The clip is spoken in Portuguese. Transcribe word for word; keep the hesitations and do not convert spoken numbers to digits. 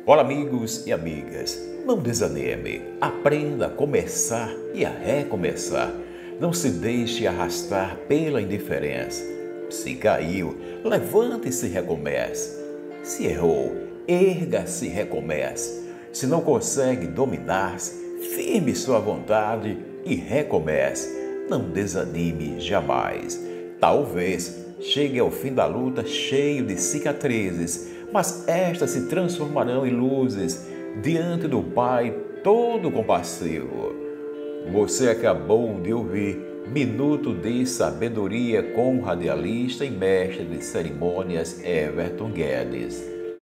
Olá, amigos e amigas. Não desanime. Aprenda a começar e a recomeçar. Não se deixe arrastar pela indiferença. Se caiu, levante-se e recomece. Se errou, erga-se e recomece. Se não consegue dominar-se, firme sua vontade e recomece. Não desanime jamais. Talvez chegue ao fim da luta cheio de cicatrizes, mas estas se transformarão em luzes diante do Pai todo compassivo. Você acabou de ouvir Minuto de Sabedoria com o radialista e mestre de cerimônias Everton Guedes.